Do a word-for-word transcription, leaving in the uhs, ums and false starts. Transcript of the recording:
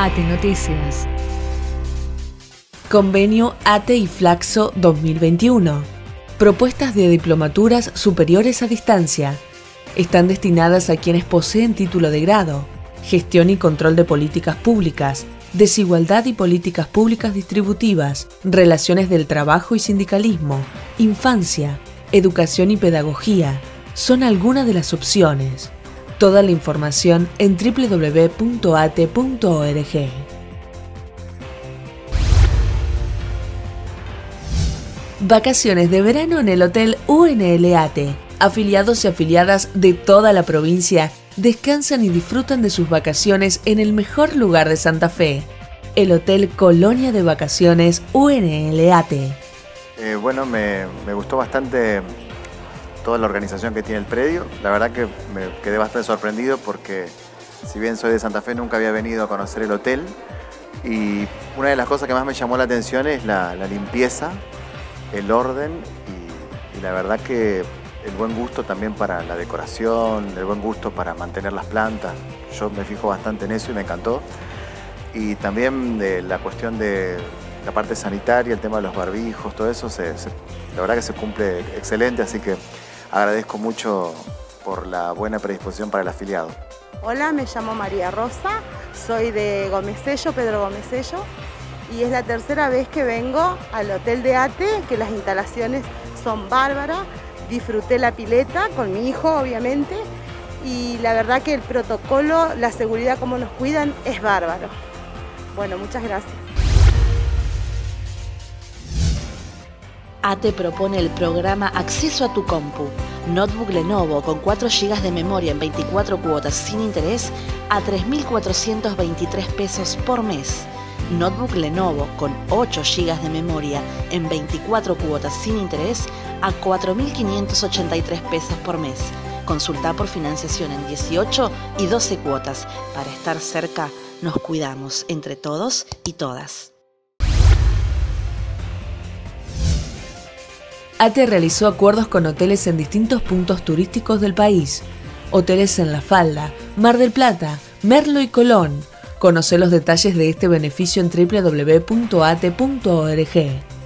ATE Noticias. Convenio ATE y Flaxo dos mil veintiuno. Propuestas de diplomaturas superiores a distancia. Están destinadas a quienes poseen título de grado, gestión y control de políticas públicas, desigualdad y políticas públicas distributivas, relaciones del trabajo y sindicalismo, infancia, educación y pedagogía. Son algunas de las opciones. Toda la información en doble u doble u doble u punto a t e punto org. Vacaciones de verano en el Hotel U N L ATE. Afiliados y afiliadas de toda la provincia descansan y disfrutan de sus vacaciones en el mejor lugar de Santa Fe, el Hotel Colonia de Vacaciones U N L ATE. Eh, bueno, me, me gustó bastante toda la organización que tiene el predio. La verdad que me quedé bastante sorprendido porque, si bien soy de Santa Fe, nunca había venido a conocer el hotel. Y una de las cosas que más me llamó la atención es la, la limpieza, el orden y, y la verdad que el buen gusto también para la decoración, el buen gusto para mantener las plantas. Yo me fijo bastante en eso y me encantó. Y también de la cuestión de la parte sanitaria, el tema de los barbijos, todo eso, se, se, la verdad que se cumple excelente, así que agradezco mucho por la buena predisposición para el afiliado. Hola, me llamo María Rosa, soy de Gomesello, Pedro Gomesello, y es la tercera vez que vengo al Hotel de ATE, que las instalaciones son bárbaras. Disfruté la pileta con mi hijo, obviamente, y la verdad que el protocolo, la seguridad, cómo nos cuidan, es bárbaro. Bueno, muchas gracias. ATE propone el programa Acceso a tu Compu. Notebook Lenovo con cuatro gigas de memoria en veinticuatro cuotas sin interés a tres mil cuatrocientos veintitrés pesos por mes. Notebook Lenovo con ocho gigas de memoria en veinticuatro cuotas sin interés a cuatro mil quinientos ochenta y tres pesos por mes. Consulta por financiación en dieciocho y doce cuotas. Para estar cerca, nos cuidamos entre todos y todas. ATE realizó acuerdos con hoteles en distintos puntos turísticos del país. Hoteles en La Falda, Mar del Plata, Merlo y Colón. Conoce los detalles de este beneficio en doble u doble u doble u punto a t e punto org.